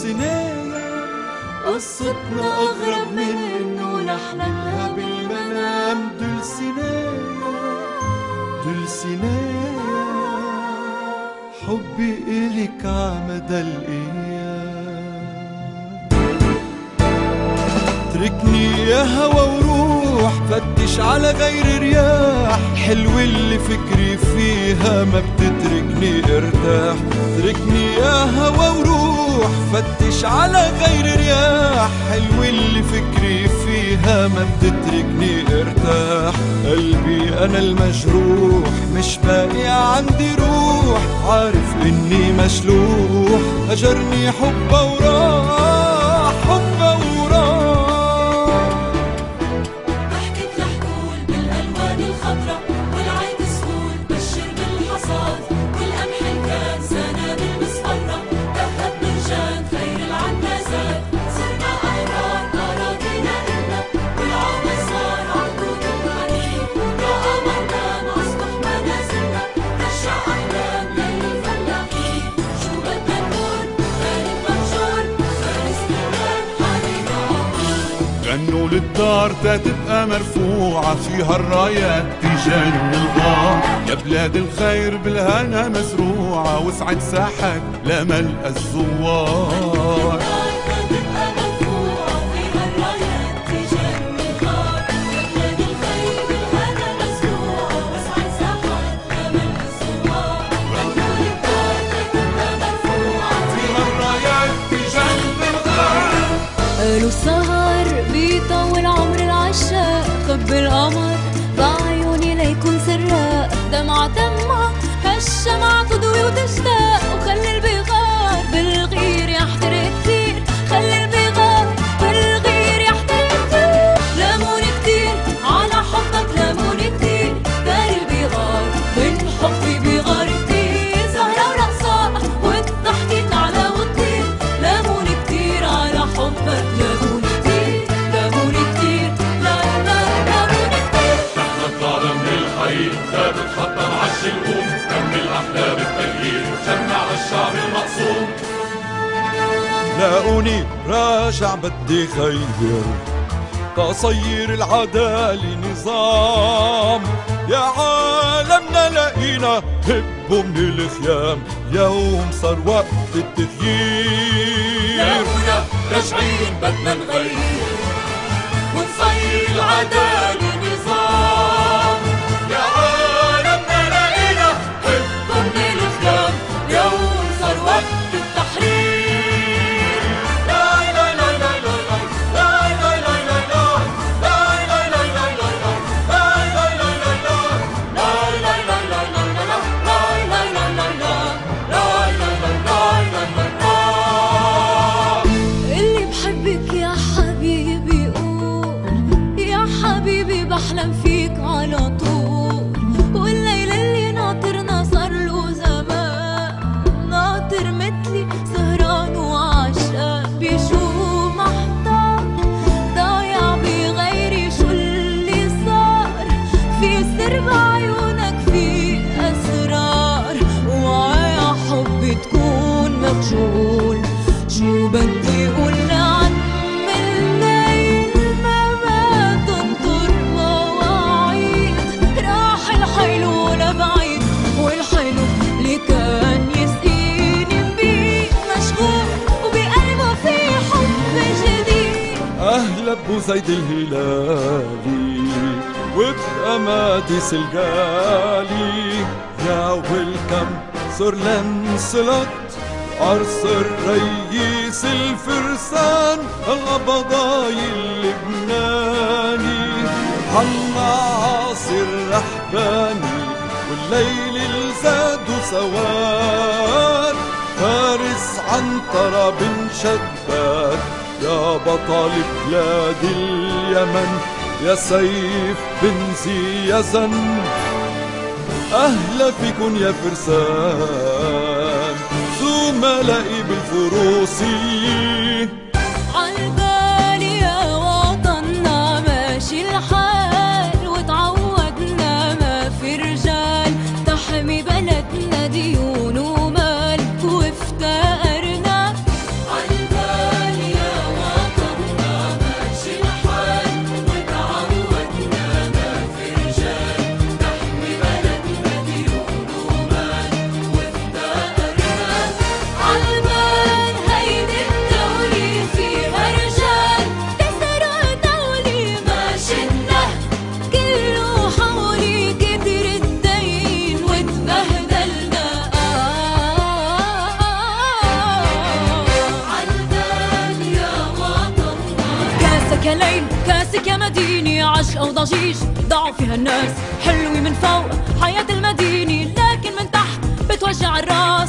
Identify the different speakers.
Speaker 1: دولسينايا، قصتنا أغرب من إنه نحلمها بالمنام. دولسينايا دولسينايا، حبي إلك عمدى الأيام. اتركني يا هوا وروح، فتش على غير رياح، حلو اللي فكري فيها ما بتتركني ارتاح. اتركني يا هوا وروح، فتش على غير رياح، حلو اللي فكري فيها ما بتتركني ارتاح. قلبي انا المجروح، مش باقي عندي روح، عارف اني مشلوح، هجرني حبه وراح، حبه وراح.
Speaker 2: ضحكت لحقول بالالوان الخضراء، والعيد سهول بشر بالحصاد، والقمح كان سنابل مصفرة، ذهب مرجان خير العنازات. صرنا احرار اراضينا النا، والعمر صار عطوط الحنين. يا قمرنا مسطح منازلنا، رجع احلام للفلاحين. شو بدنا نقول خالد مهجور، فارس كمان حبيب عقول.
Speaker 1: غنوا للدار تبقى مرفوعة فيها الرايات تيجان من الغار. يا بلاد الخير بالهنا مزروعة، وسعد ساحات لملء الزوار.
Speaker 2: قالوا السهر بيطول عمر العشاق، خب القمر بعيوني ليكون سراق. دمعة دمعة هالشمعة تضوي وتشتاق، وخلي البغار بالغير يحترق كتير. خلي البغار بالغير يحترق كتير. لاموني كتير على حبك، لاموني كتير. دار البغار من حبي بغار كتير. سهرة ورقصة والضحكة على وطير. لاموني كتير على حبك، لاموني كتير، لاموني كتير. لا لا لاموني كتير.
Speaker 3: نحن طلعنا من الحي، لا بتحطم عالشلقوم. كمل أحلام التغيير، جمع الشعب المقصوم.
Speaker 1: لاقوني راجع بدي خير، تصير العدالة نظام. يا عالمنا لقينا هبوا من الخيام، يوم صار وقت التغيير.
Speaker 3: لاقونا راجعين بدنا نغير، ونصير العدالة نظام. يا عالمنا لقينا هبوا من الخيام، يوم صار وقت التحرير.
Speaker 2: بحلم فيك على طول، والليل اللي ناطرنا صار له زمان. ناطر مثلي سهران وعشاق، بشو محتار ضايع بغيري. شو اللي صار؟ في سر بعيونك، في اسرار، ويا حبي تكون مخجول. شو بدي اقول عن
Speaker 1: أهلا زيد الهلالي وبأماديس الجالي. يا ويلكم سور لانسلوت، عرس الرئيس الفرسان القبضاي اللبناني. عنا عاصر رحباني والليل الزاد سواد. فارس عنترة بن شداد، يا بطل بلاد اليمن، يا سيف بن زيزن. أهلا فيكن يا فرسان، زملائي بالفروسية.
Speaker 2: عالبالي يا وطننا ماشي الحال، وتعودنا ما في رجال تحمي بلدنا ديون ومال، وافتقرنا عالبالي أو ضجيج ضاعوا فيها الناس، حلوة من فوق حياة المدينة لكن من تحت بتوجع الراس.